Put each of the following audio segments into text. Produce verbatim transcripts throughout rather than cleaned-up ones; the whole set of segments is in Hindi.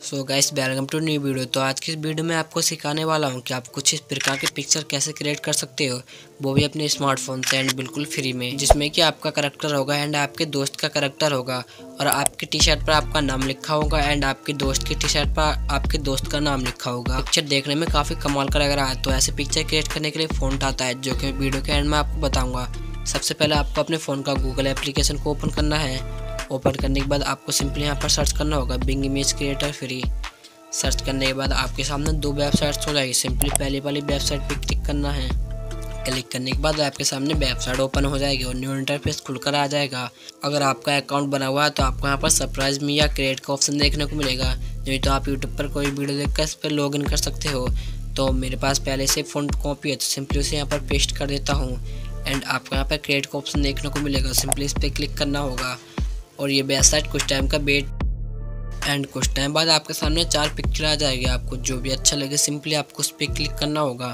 So guys, welcome to new video. तो आज की इस वीडियो में आपको सिखाने वाला हूं कि आप कुछ इस प्रकार के पिक्चर कैसे क्रिएट कर सकते हो, वो भी अपने स्मार्टफोन से एंड बिल्कुल फ्री में, जिसमें कि आपका करैक्टर होगा एंड आपके दोस्त का करैक्टर होगा और आपकी टी शर्ट पर आपका नाम लिखा होगा एंड आपके दोस्त की टी शर्ट पर आपके दोस्त का नाम लिखा होगा। पिक्चर देखने में काफ़ी कमाल का लग रहा है। तो ऐसे पिक्चर क्रिएट करने के लिए फ़ॉन्ट आता है, जो कि वीडियो के एंड में आपको बताऊँगा। सबसे पहले आपको अपने फ़ोन का गूगल एप्लीकेशन को ओपन करना है। ओपन करने के बाद आपको सिंपली यहाँ पर सर्च करना होगा Bing image creator free. Search करने के बाद आपके सामने दो वेबसाइट्स हो जाएगी। सिंपली पहली वाली वेबसाइट पे क्लिक करना है। क्लिक करने के बाद आपके सामने वेबसाइट ओपन हो जाएगी और न्यू इंटरफेस खुलकर आ जाएगा। अगर आपका अकाउंट बना हुआ है तो आपको यहाँ पर सरप्राइज मी या क्रिएट का ऑप्शन देखने को मिलेगा। नहीं तो आप यूट्यूब पर कोई वीडियो देखकर इस पर लॉग इन कर सकते हो। तो मेरे पास पहले से फ़ॉन्ट कॉपी है, तो सिंपली उसे यहाँ पर पेस्ट कर देता हूँ एंड आपको यहाँ पर क्रिएट का ऑप्शन देखने को मिलेगा। सिंपली इस पर क्लिक करना होगा और ये वेबसाइट कुछ टाइम का वेट एंड कुछ टाइम बाद आपके सामने चार पिक्चर आ जाएगी। आपको जो भी अच्छा लगे सिंपली आपको उस पर क्लिक करना होगा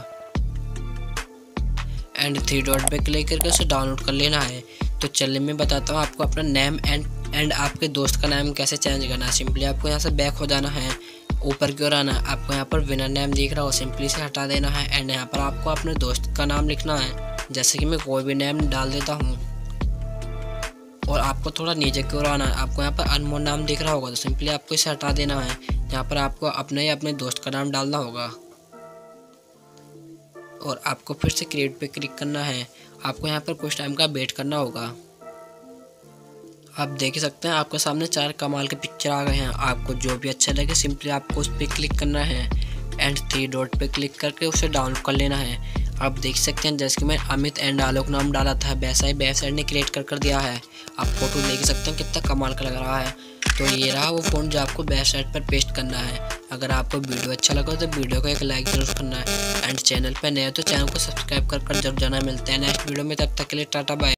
एंड थ्री डॉट पे क्लिक करके उसे डाउनलोड कर लेना है। तो चलिए मैं बताता हूँ आपको अपना नेम एंड एंड आपके दोस्त का नाम कैसे चेंज करना है। सिंपली आपको यहाँ से बैक हो जाना है, ऊपर की ओर आना है। आपको यहाँ पर विनर नेम दिख रहा हो, सिंपली से हटा देना है एंड यहाँ पर आपको अपने दोस्त का नाम लिखना है। जैसे कि मैं कोई भी नेम डाल देता हूँ और आपको थोड़ा नीचे की ओर आना है। आपको यहाँ पर अनमोल नाम दिख रहा होगा, तो सिंपली आपको इसे हटा देना है। यहाँ पर आपको अपने ही अपने दोस्त का नाम डालना होगा और आपको फिर से क्रिएट पे क्लिक करना है। आपको यहाँ पर कुछ टाइम का वेट करना होगा। आप देख सकते हैं आपके सामने चार कमाल के पिक्चर आ गए हैं। आपको जो भी अच्छा लगे सिंपली आपको उस पर क्लिक करना है एंड थ्री डॉट पे क्लिक करके उसे डाउनलोड कर लेना है। आप देख सकते हैं जैसे कि मैं अमित एंड आलोक नाम डाला था, वैसा ही वेबसाइट ने क्रिएट कर कर दिया है। आप फोटो देख सकते हैं कितना कमाल का लग रहा है। तो ये रहा वो फ़ोन जो आपको वेबसाइट पर पेस्ट करना है। अगर आपको वीडियो अच्छा लगा तो वीडियो को एक लाइक जरूर करना है एंड चैनल पर नए हो तो चैनल को सब्सक्राइब कर कर जरूर जाना। मिलते हैं नेक्स्ट वीडियो में, तब तक के लिए टाटा बाय।